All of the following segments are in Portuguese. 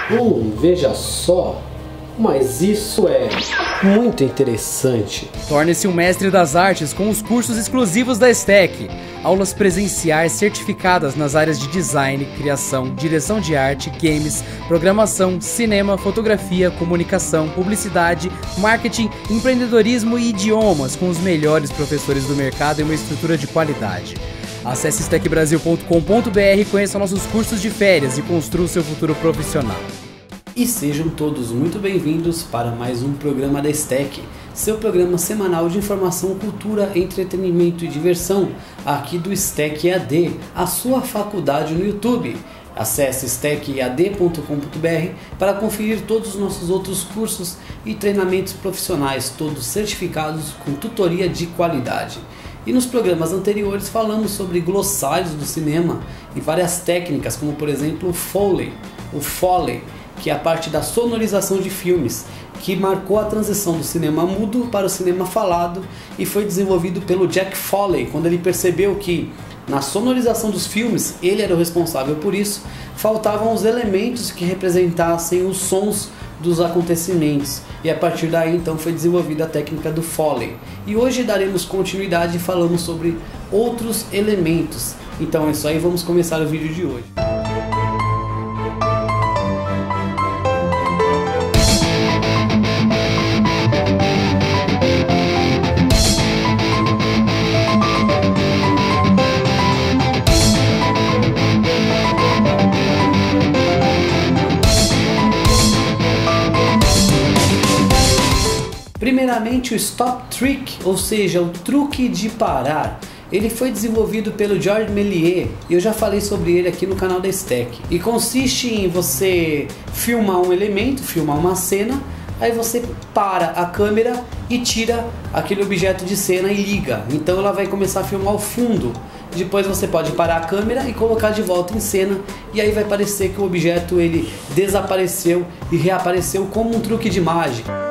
Veja só, mas isso é muito interessante. Torne-se um mestre das artes com os cursos exclusivos da STEC. Aulas presenciais certificadas nas áreas de design, criação, direção de arte, games, programação, cinema, fotografia, comunicação, publicidade, marketing, empreendedorismo e idiomas com os melhores professores do mercado e uma estrutura de qualidade. Acesse stecbrasil.com.br e conheça nossos cursos de férias e construa o seu futuro profissional. E sejam todos muito bem-vindos para mais um programa da STEC, seu programa semanal de informação, cultura, entretenimento e diversão, aqui do STEC EAD, a sua faculdade no YouTube. Acesse stecead.com.br para conferir todos os nossos outros cursos e treinamentos profissionais, todos certificados com tutoria de qualidade. E nos programas anteriores falamos sobre glossários do cinema e várias técnicas, como por exemplo o Foley, que é a parte da sonorização de filmes, que marcou a transição do cinema mudo para o cinema falado e foi desenvolvido pelo Jack Foley, quando ele percebeu que na sonorização dos filmes, ele era o responsável por isso, faltavam os elementos que representassem os sons dos acontecimentos, e a partir daí então foi desenvolvida a técnica do Foley. E hoje daremos continuidade e falamos sobre outros elementos. Então é isso aí, vamos começar o vídeo de hoje. Primeiramente, o Stop Trick, ou seja, o truque de parar. Ele foi desenvolvido pelo Georges Méliès e eu já falei sobre ele aqui no canal da STEC. E consiste em você filmar um elemento, filmar uma cena, aí você para a câmera e tira aquele objeto de cena e liga. Então ela vai começar a filmar o fundo. Depois você pode parar a câmera e colocar de volta em cena, e aí vai parecer que o objeto ele desapareceu e reapareceu como um truque de mágica.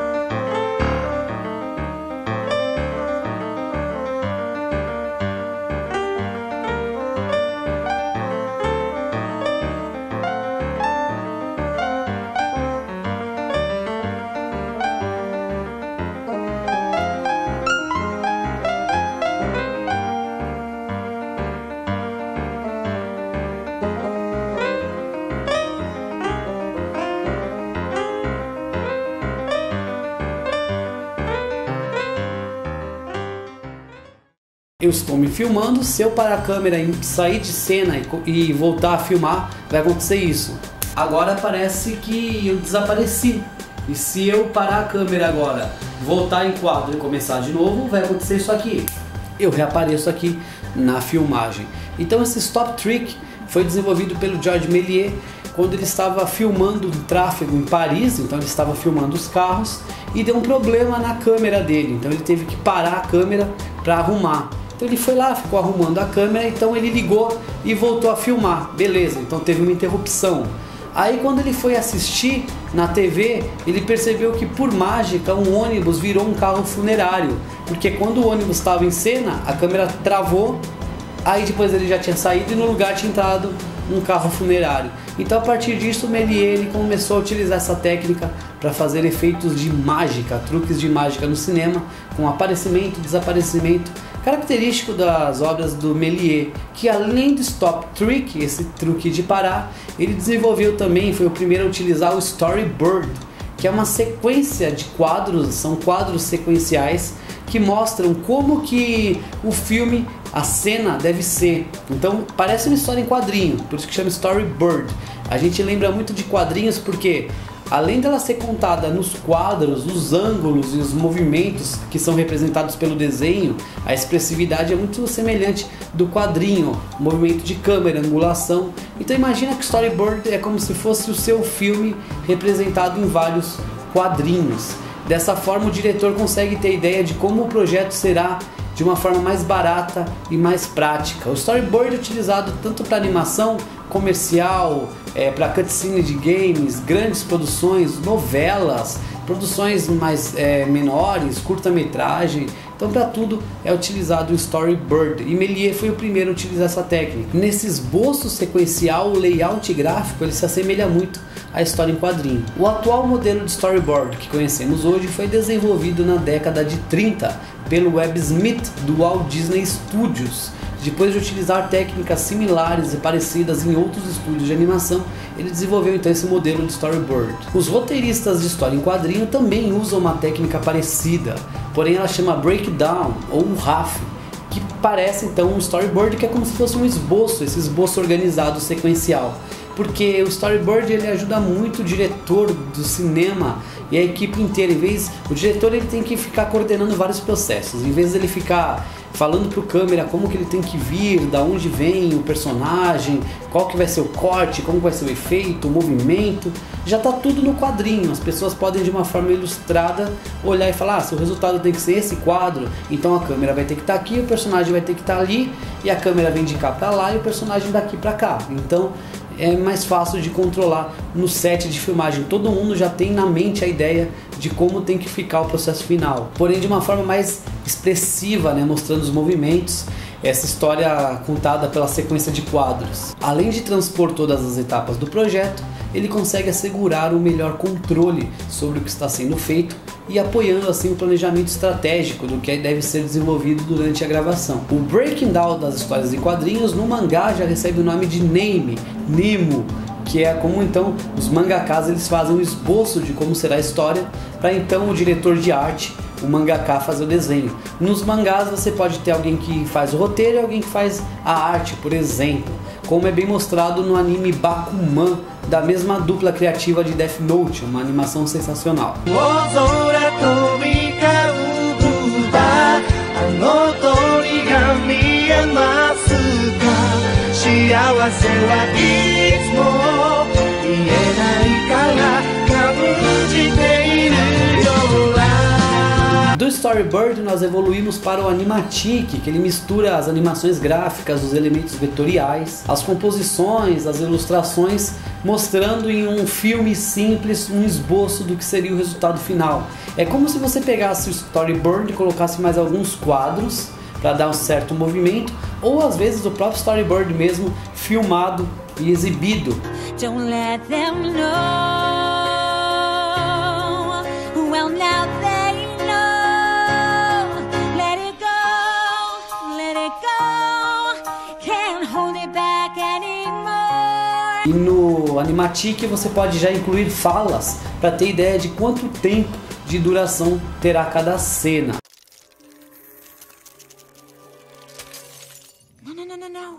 Eu estou me filmando, se eu parar a câmera e sair de cena e voltar a filmar, vai acontecer isso. Agora parece que eu desapareci. E se eu parar a câmera agora, voltar em quadro e começar de novo, vai acontecer isso aqui. Eu reapareço aqui na filmagem. Então esse Stop Trick foi desenvolvido pelo Georges Méliès quando ele estava filmando um tráfego em Paris. Então ele estava filmando os carros e deu um problema na câmera dele. Então ele teve que parar a câmera para arrumar. Então ele foi lá, ficou arrumando a câmera, então ele ligou e voltou a filmar. Beleza, então teve uma interrupção. Aí quando ele foi assistir na TV, ele percebeu que por mágica um ônibus virou um carro funerário. Porque quando o ônibus estava em cena, a câmera travou, aí depois ele já tinha saído e no lugar tinha entrado um carro funerário. Então a partir disso o Méliès ele começou a utilizar essa técnica para fazer efeitos de mágica, truques de mágica no cinema, com aparecimento, desaparecimento, característico das obras do Méliès, que além do Stop Trick, esse truque de parar, ele desenvolveu também, foi o primeiro a utilizar o Storyboard, que é uma sequência de quadros, são quadros sequenciais que mostram como que o filme, a cena deve ser. Então parece uma história em quadrinho, por isso que chama Storyboard. A gente lembra muito de quadrinhos porque além dela ser contada nos quadros, os ângulos e os movimentos que são representados pelo desenho, a expressividade é muito semelhante do quadrinho, movimento de câmera, angulação. Então imagina que storyboard é como se fosse o seu filme representado em vários quadrinhos. Dessa forma o diretor consegue ter ideia de como o projeto será de uma forma mais barata e mais prática. O storyboard é utilizado tanto para animação comercial, para cutscene de games, grandes produções, novelas, produções mais menores, curta-metragem. Então para tudo é utilizado o storyboard e Méliès foi o primeiro a utilizar essa técnica. Nesse esboço sequencial, o layout gráfico ele se assemelha muito à história em quadrinho. O atual modelo de storyboard que conhecemos hoje foi desenvolvido na década de 30 pelo Webb Smith do Walt Disney Studios. Depois de utilizar técnicas similares e parecidas em outros estúdios de animação, ele desenvolveu então esse modelo de storyboard. Os roteiristas de história em quadrinho também usam uma técnica parecida, porém ela chama breakdown ou RAF, que parece então um storyboard que é como se fosse um esboço, esse esboço organizado sequencial. Porque o storyboard ele ajuda muito o diretor do cinema e a equipe inteira. O diretor ele tem que ficar coordenando vários processos, em vez de ele ficar falando pro câmera como que ele tem que vir, da onde vem o personagem, qual que vai ser o corte, como vai ser o efeito, o movimento, já tá tudo no quadrinho. As pessoas podem de uma forma ilustrada olhar e falar, se o resultado tem que ser esse quadro, então a câmera vai ter que estar aqui, o personagem vai ter que estar ali, e a câmera vem de cá para lá e o personagem daqui para cá. Então é mais fácil de controlar no set de filmagem. Todo mundo já tem na mente a ideia de como tem que ficar o processo final, porém de uma forma mais expressiva, né, mostrando os movimentos, essa história contada pela sequência de quadros. Além de transpor todas as etapas do projeto, ele consegue assegurar o melhor controle sobre o que está sendo feito e apoiando assim o planejamento estratégico do que deve ser desenvolvido durante a gravação. O breaking down das histórias em quadrinhos no mangá já recebe o nome de Nemo, que é como então os mangakas eles fazem um esboço de como será a história para então o diretor de arte, o mangaka, fazer o desenho. Nos mangás você pode ter alguém que faz o roteiro e alguém que faz a arte, por exemplo, como é bem mostrado no anime Bakuman, da mesma dupla criativa de Death Note, uma animação sensacional. Do storyboard nós evoluímos para o animatic, que ele mistura as animações gráficas, os elementos vetoriais, as composições, as ilustrações, mostrando em um filme simples um esboço do que seria o resultado final. É como se você pegasse o storyboard e colocasse mais alguns quadros para dar um certo movimento, ou às vezes o próprio storyboard mesmo filmado e exibido. Don't let them know. Well, now they know. Let it go. Can't hold it back anymore. E no Animatic você pode já incluir falas para ter ideia de quanto tempo de duração terá cada cena. No.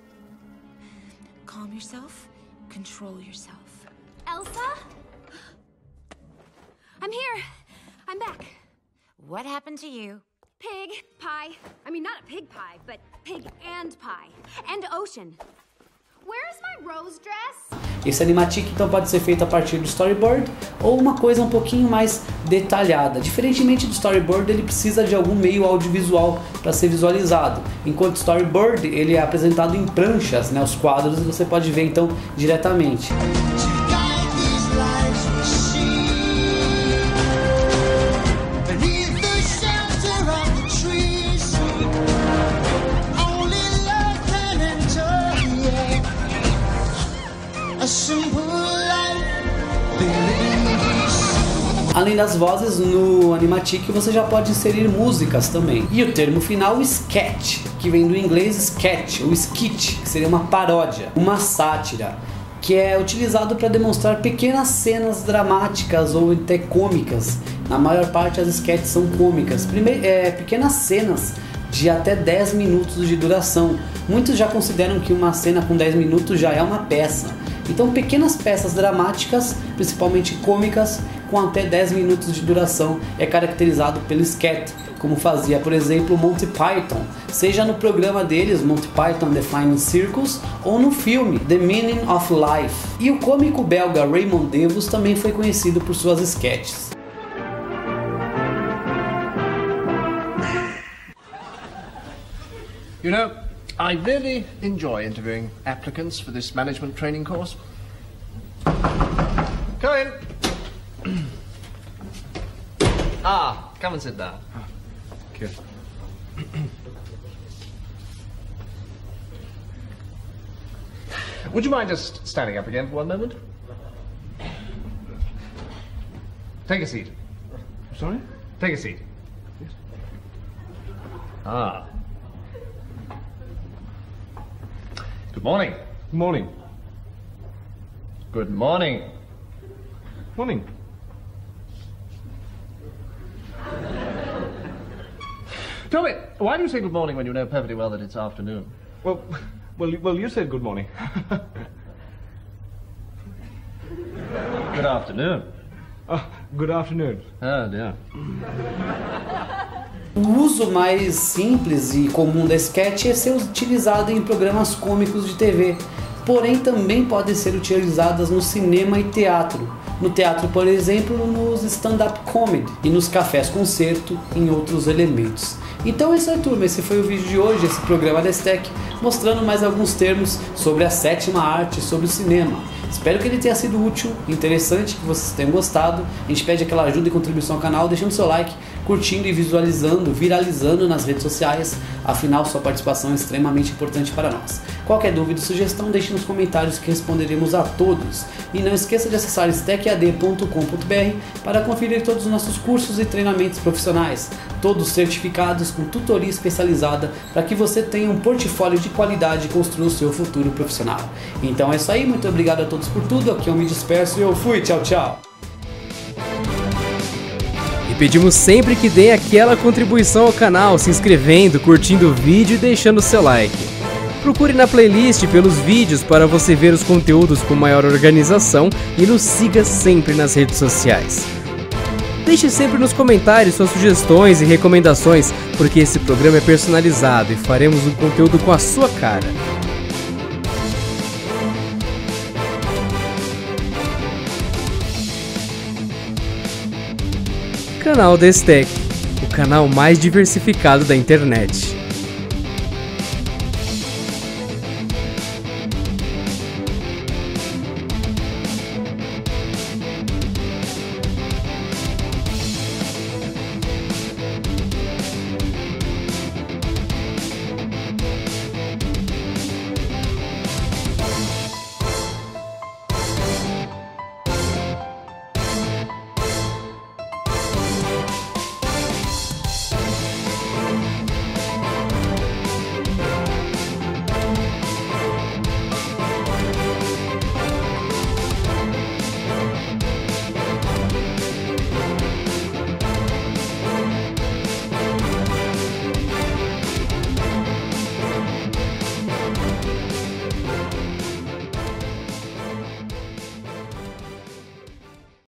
Calm yourself. Control yourself. Elsa? I'm here. I'm back. What happened to you? Pig pie. I mean, not a pig pie, but pig and pie. And ocean. Where's my rose dress? Esse animatic então pode ser feito a partir do storyboard ou uma coisa um pouquinho mais detalhada. Diferentemente do storyboard, ele precisa de algum meio audiovisual para ser visualizado. Enquanto o storyboard ele é apresentado em pranchas, né, os quadros, e você pode ver então diretamente. Além das vozes, no Animatic você já pode inserir músicas também. E o termo final, sketch, que vem do inglês sketch ou skit, que seria uma paródia, uma sátira, que é utilizado para demonstrar pequenas cenas dramáticas ou até cômicas. Na maior parte as sketches são cômicas, pequenas cenas de até 10 minutos de duração. Muitos já consideram que uma cena com 10 minutos já é uma peça. Então pequenas peças dramáticas, principalmente cômicas, com até 10 minutos de duração, é caracterizado pelo sketch, como fazia, por exemplo, Monty Python, seja no programa deles, Monty Python The Flying Circus, ou no filme The Meaning of Life. E o cômico belga Raymond Devos também foi conhecido por suas sketches. You know, I really enjoy interviewing applicants for this management training course. Come in. Come and sit down. Okay. you. Would you mind just standing up again for one moment? Take a seat. Sorry? Take a seat. Ah. Good morning. Good morning. Good morning. Morning. Tell me, why do you say good morning when you know perfectly well that it's afternoon? Well, you said good morning. Good afternoon. Good afternoon. Oh, dear. O uso mais simples e comum da sketch é ser utilizado em programas cômicos de TV, porém também podem ser utilizadas no cinema e teatro. No teatro, por exemplo, nos stand-up comedy e nos cafés concerto, em outros elementos. Então é isso aí, turma, esse foi o vídeo de hoje, esse programa da Stack, mostrando mais alguns termos sobre a sétima arte, sobre o cinema. Espero que ele tenha sido útil, interessante, que vocês tenham gostado. A gente pede aquela ajuda e contribuição ao canal, deixando seu like, curtindo e visualizando, viralizando nas redes sociais. Afinal, sua participação é extremamente importante para nós. Qualquer dúvida ou sugestão, deixe nos comentários que responderemos a todos. E não esqueça de acessar stackad.com.br para conferir todos os nossos cursos e treinamentos profissionais, todos certificados com tutoria especializada para que você tenha um portfólio de qualidade e construa o seu futuro profissional. Então é isso aí, muito obrigado a todos por tudo, aqui eu me despeço e eu fui, tchau, tchau! E pedimos sempre que deem aquela contribuição ao canal, se inscrevendo, curtindo o vídeo e deixando seu like. Procure na playlist pelos vídeos para você ver os conteúdos com maior organização e nos siga sempre nas redes sociais. Deixe sempre nos comentários suas sugestões e recomendações, porque esse programa é personalizado e faremos um conteúdo com a sua cara. Canal da Stack, o canal mais diversificado da internet.